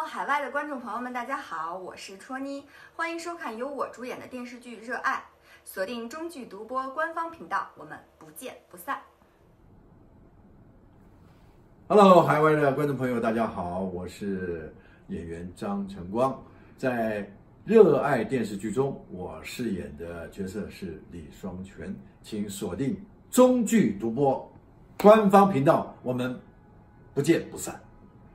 海外的观众朋友们，大家好，我是戳妮，欢迎收看由我主演的电视剧《热爱》，锁定中剧独播官方频道，我们不见不散。 Hello， 海外的观众朋友，大家好，我是演员张晨光。在《热爱》电视剧中，我饰演的角色是李双全，请锁定中剧独播官方频道，我们不见不散。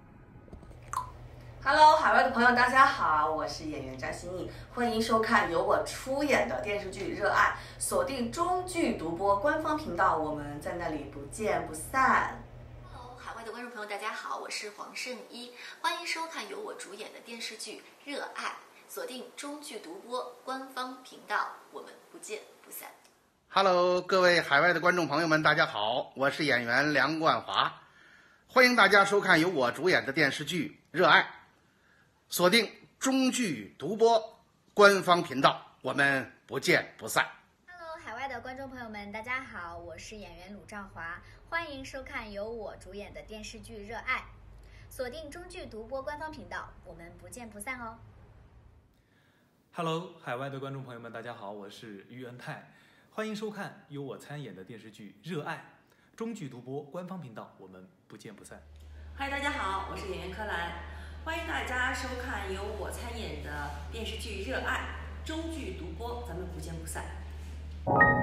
Hello， 海外的朋友，大家好，我是演员张歆艺，欢迎收看由我出演的电视剧《热爱》，锁定中剧独播官方频道，我们在那里不见不散。 Hello， 海外的观众朋友，大家好，我是黄圣依，欢迎收看由我主演的电视剧《热爱》，锁定中剧独播官方频道，我们不见不散。 Hello， 各位海外的观众朋友们，大家好，我是演员梁冠华，欢迎大家收看由我主演的电视剧《热爱》，锁定中剧独播官方频道，我们不见不散。 Hello， 海外的观众朋友们，大家好，我是演员鲁兆华，欢迎收看由我主演的电视剧《热爱》，锁定中剧独播官方频道，我们不见不散哦。 Hello， 海外的观众朋友们，大家好，我是于恩泰，欢迎收看由我参演的电视剧《热爱》，中剧独播官方频道，我们不见不散。 嗨，大家好，我是演员柯兰，欢迎大家收看由我参演的电视剧《热爱》，中剧独播，咱们不见不散。